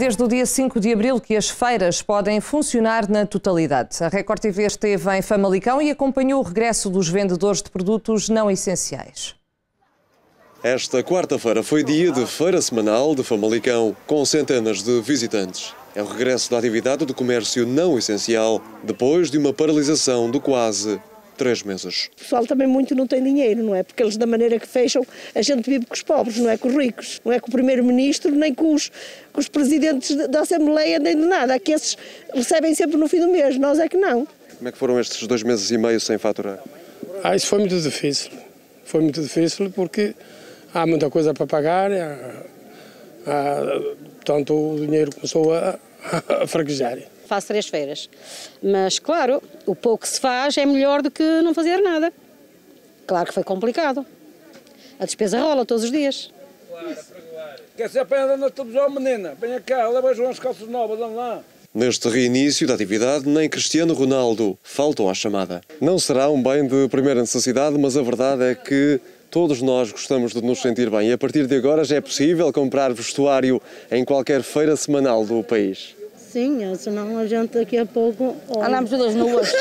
desde o dia 5 de abril que as feiras podem funcionar na totalidade. A Record TV esteve em Famalicão e acompanhou o regresso dos vendedores de produtos não essenciais. Esta quarta-feira foi dia de feira semanal de Famalicão, com centenas de visitantes. É o regresso da atividade do comércio não essencial, depois de uma paralisação de quase 3 meses. O pessoal também muito não tem dinheiro, não é? Porque eles, da maneira que fecham, a gente vive com os pobres, não é com os ricos. Não é com o primeiro-ministro, nem com os presidentes da Assembleia, nem de nada. Aqui esses recebem sempre no fim do mês, nós é que não. Como é que foram estes 2 meses e meio sem faturar? Isso foi muito difícil. Foi muito difícil porque há muita coisa para pagar, portanto o dinheiro começou a fraquejar. Faço 3 feiras, mas claro, o pouco que se faz é melhor do que não fazer nada. Claro que foi complicado. A despesa rola todos os dias. Quer ser apanhada na televisão, menina? Venha cá, leva umas calças novas, vamos lá. Neste reinício da atividade, nem Cristiano Ronaldo faltou à chamada. Não será um bem de primeira necessidade, mas a verdade é que todos nós gostamos de nos sentir bem. E a partir de agora já é possível comprar vestuário em qualquer feira semanal do país. Sim, senão a gente daqui a pouco... Andamos todas nuas.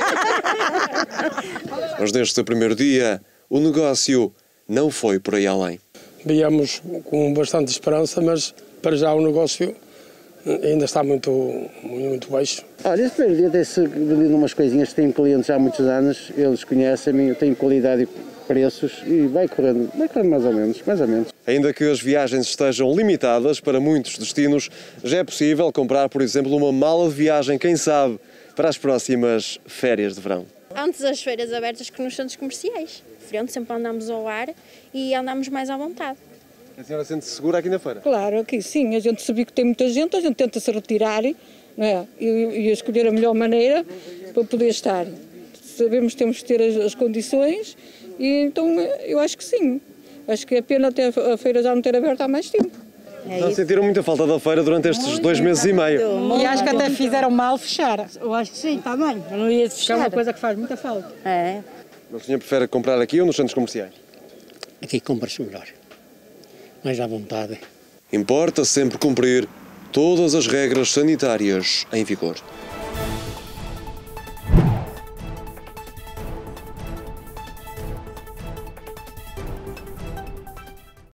Mas neste primeiro dia, o negócio não foi por aí além. Viemos com bastante esperança, mas para já o negócio ainda está muito baixo. Olha, este primeiro dia tem-se vendido umas coisinhas, tenho clientes há muitos anos, eles conhecem-me, eu tenho qualidade e preços e vai correndo mais ou menos. Ainda que as viagens estejam limitadas para muitos destinos, já é possível comprar, por exemplo, uma mala de viagem, quem sabe, para as próximas férias de verão. Antes das feiras abertas que nos centros comerciais. Frente, sempre andamos ao ar e andamos mais à vontade. A senhora sente-se segura aqui na feira? Claro, aqui sim. A gente sabe que tem muita gente, a gente tenta se retirar, não é? E escolher a melhor maneira para poder estar. Sabemos que temos que ter as condições e então eu acho que sim. Acho que é pena até a feira já não ter aberto há mais tempo. Já sentiram muita falta da feira durante estes 2 meses e meio? E acho que até fizeram mal fechar. Eu acho que sim, está bem. Eu não ia fechar. É uma coisa que faz muita falta. É. O senhor prefere comprar aqui ou nos centros comerciais? Aqui compra-se melhor, mais à vontade. Importa sempre cumprir todas as regras sanitárias em vigor.